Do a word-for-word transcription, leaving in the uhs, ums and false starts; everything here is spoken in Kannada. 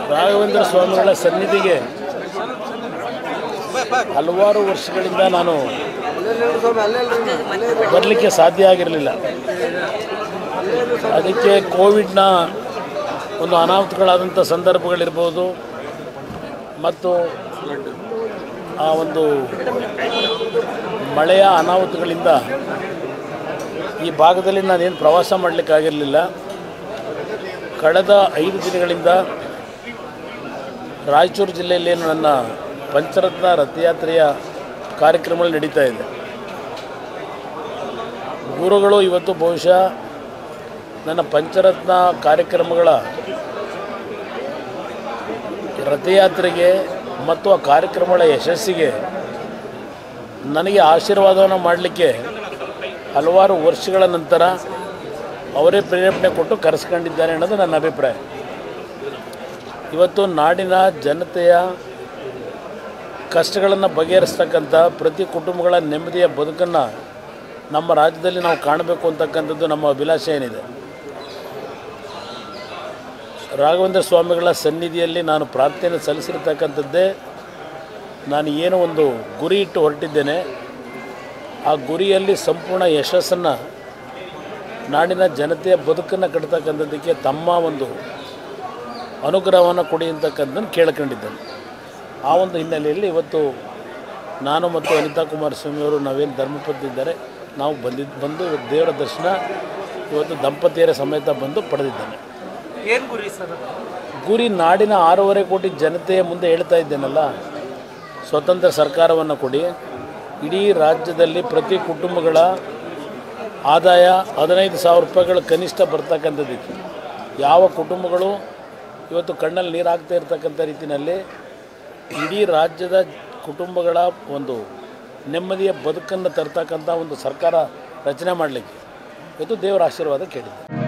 ರಾಘವೇಂದ್ರ ಸ್ವಾಮಿಗಳ ಸನ್ನಿಧಿಗೆ ಹಲವಾರು ವರ್ಷಗಳಿಂದ ನಾನು ಬರಲಿಕ್ಕೆ ಸಾಧ್ಯ ಆಗಿರಲಿಲ್ಲ. ಅದಕ್ಕೆ ಕೋವಿಡ್ನ ಒಂದು ಅನಾಹುತಗಳಾದಂಥ ಸಂದರ್ಭಗಳಿರ್ಬೋದು ಮತ್ತು ಆ ಒಂದು ಮಳೆಯ ಅನಾಹುತಗಳಿಂದ ಈ ಭಾಗದಲ್ಲಿ ನಾನೇನು ಪ್ರವಾಸ ಮಾಡಲಿಕ್ಕಾಗಿರಲಿಲ್ಲ. ಕಳೆದ ಐದು ದಿನಗಳಿಂದ ರಾಯಚೂರು ಜಿಲ್ಲೆಯಲ್ಲಿ ನನ್ನ ಪಂಚರತ್ನ ರಥಯಾತ್ರೆಯ ಕಾರ್ಯಕ್ರಮಗಳು ನಡೀತಾ ಇದೆ. ಗುರುಗಳು ಇವತ್ತು ಬಹುಶಃ ನನ್ನ ಪಂಚರತ್ನ ಕಾರ್ಯಕ್ರಮಗಳ ರಥಯಾತ್ರೆಗೆ ಮತ್ತು ಆ ಕಾರ್ಯಕ್ರಮಗಳ ಯಶಸ್ಸಿಗೆ ನನಗೆ ಆಶೀರ್ವಾದವನ್ನು ಮಾಡಲಿಕ್ಕೆ ಹಲವಾರು ವರ್ಷಗಳ ನಂತರ ಅವರೇ ಪ್ರೇರೇಪಣೆ ಕೊಟ್ಟು ಕರೆಸ್ಕೊಂಡಿದ್ದಾರೆ ಅನ್ನೋದು ನನ್ನ ಅಭಿಪ್ರಾಯ. ಇವತ್ತು ನಾಡಿನ ಜನತೆಯ ಕಷ್ಟಗಳನ್ನು ಬಗೆಹರಿಸ್ತಕ್ಕಂಥ ಪ್ರತಿ ಕುಟುಂಬಗಳ ನೆಮ್ಮದಿಯ ಬದುಕನ್ನು ನಮ್ಮ ರಾಜ್ಯದಲ್ಲಿ ನಾವು ಕಾಣಬೇಕು ಅಂತಕ್ಕಂಥದ್ದು ನಮ್ಮ ಅಭಿಲಾಷೆ ಏನಿದೆ. ರಾಘವೇಂದ್ರ ಸ್ವಾಮಿಗಳ ಸನ್ನಿಧಿಯಲ್ಲಿ ನಾನು ಪ್ರಾರ್ಥನೆ ಸಲ್ಲಿಸಿರ್ತಕ್ಕಂಥದ್ದೇ ನಾನು ಏನೋ ಒಂದು ಗುರಿ ಇಟ್ಟು ಹೊರಟಿದ್ದೇನೆ. ಆ ಗುರಿಯಲ್ಲಿ ಸಂಪೂರ್ಣ ಯಶಸ್ಸನ್ನು ನಾಡಿನ ಜನತೆಯ ಬದುಕನ್ನು ಕಟ್ತಕ್ಕಂಥದ್ದಕ್ಕೆ ತಮ್ಮ ಒಂದು ಅನುಗ್ರಹವನ್ನು ಕೊಡಿ ಅಂತಕ್ಕಂಥದ್ದನ್ನು ಕೇಳ್ಕೊಂಡಿದ್ದೇನೆ. ಆ ಒಂದು ಹಿನ್ನೆಲೆಯಲ್ಲಿ ಇವತ್ತು ನಾನು ಮತ್ತು ಅನಿತಾ ಕುಮಾರಸ್ವಾಮಿಯವರು ನಾವೇನು ಧರ್ಮಪತ್ನಿ ಇದ್ದಾರೆ ನಾವು ಬಂದಿದ್ದು ಬಂದು ದೇವರ ದರ್ಶನ ಇವತ್ತು ದಂಪತಿಯರ ಸಮೇತ ಬಂದು ಪಡೆದಿದ್ದೇನೆ. ಏನು ಗುರಿ ಸರ್? ಗುರಿ ನಾಡಿನ ಆರೂವರೆ ಕೋಟಿ ಜನತೆಯ ಮುಂದೆ ಹೇಳ್ತಾ ಇದ್ದೇನಲ್ಲ, ಸ್ವತಂತ್ರ ಸರ್ಕಾರವನ್ನು ಕೊಡಿ, ಇಡೀ ರಾಜ್ಯದಲ್ಲಿ ಪ್ರತಿ ಕುಟುಂಬಗಳ ಆದಾಯ ಹದಿನೈದು ಸಾವಿರ ರೂಪಾಯಿಗಳು ಕನಿಷ್ಠ ಬರ್ತಕ್ಕಂಥದ್ದಕ್ಕೆ ಯಾವ ಕುಟುಂಬಗಳು ಇವತ್ತು ಕಣ್ಣಲ್ಲಿ ನೀರು ಹಾಕ್ತಾ ಇರ್ತಕ್ಕಂಥ ರೀತಿಯಲ್ಲಿ ಇಡೀ ರಾಜ್ಯದ ಕುಟುಂಬಗಳ ಒಂದು ನೆಮ್ಮದಿಯ ಬದುಕನ್ನು ತರ್ತಕ್ಕಂಥ ಒಂದು ಸರ್ಕಾರ ರಚನೆ ಮಾಡಲಿಕ್ಕೆ ಇವತ್ತು ದೇವರ ಆಶೀರ್ವಾದ ಕೇಳಿದೆ.